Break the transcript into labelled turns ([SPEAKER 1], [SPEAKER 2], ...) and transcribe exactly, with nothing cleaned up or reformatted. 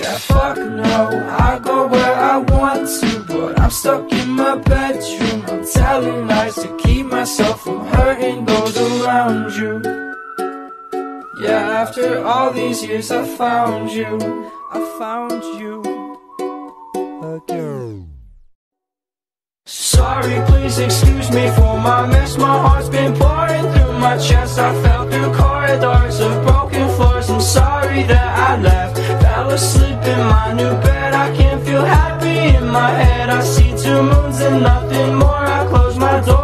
[SPEAKER 1] Yeah, fuck no, I go where I want to, but I'm stuck in my bedroom. I'm telling lies to keep myself from hurting those around you. Yeah, after all these years I found you, I found you again. Sorry, please excuse me for my mess. My heart's been pouring through my chest. I fell through corridors of broken floors. I'm sorry that I left, fell asleep in my new bed. I can't feel happy in my head. I see two moons and nothing more. I close my door